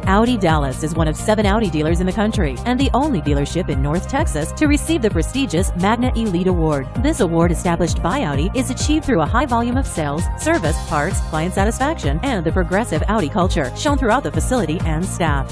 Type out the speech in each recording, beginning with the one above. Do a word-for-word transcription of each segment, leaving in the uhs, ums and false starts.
Audi Dallas is one of seven Audi dealers in the country and the only dealership in North Texas to receive the prestigious Magna Elite Award. This award, established by Audi, is achieved through a high volume of sales, service, parts, client satisfaction, and the progressive Audi culture shown throughout the facility and staff.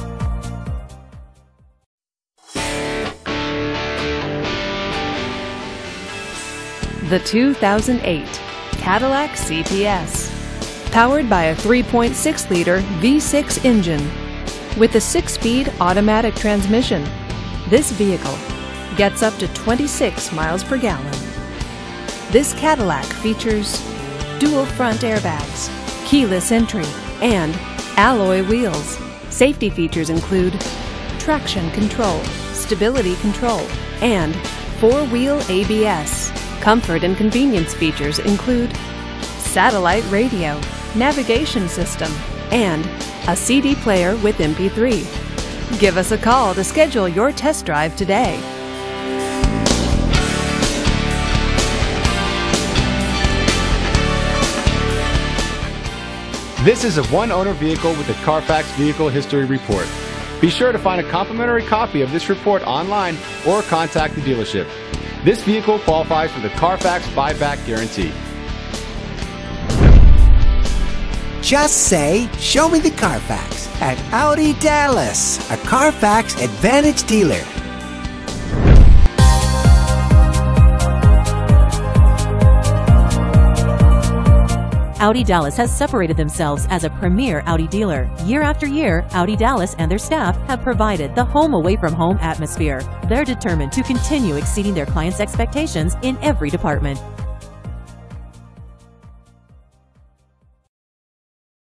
The two thousand eight Cadillac C T S. Powered by a three point six liter V six engine with a six-speed automatic transmission, this vehicle gets up to twenty-six miles per gallon. This Cadillac features dual front airbags, keyless entry, and alloy wheels. Safety features include traction control, stability control, and four-wheel A B S. Comfort and convenience features include satellite radio, navigation system, and a C D player with M P three. Give us a call to schedule your test drive today. This is a one-owner vehicle with a Carfax Vehicle History Report. Be sure to find a complimentary copy of this report online or contact the dealership. This vehicle qualifies for the Carfax buyback guarantee. Just say, "Show me the Carfax" at Audi Dallas, a Carfax Advantage dealer. Audi Dallas has separated themselves as a premier Audi dealer. Year after year, Audi Dallas and their staff have provided the home away from home atmosphere. They're determined to continue exceeding their clients' expectations in every department.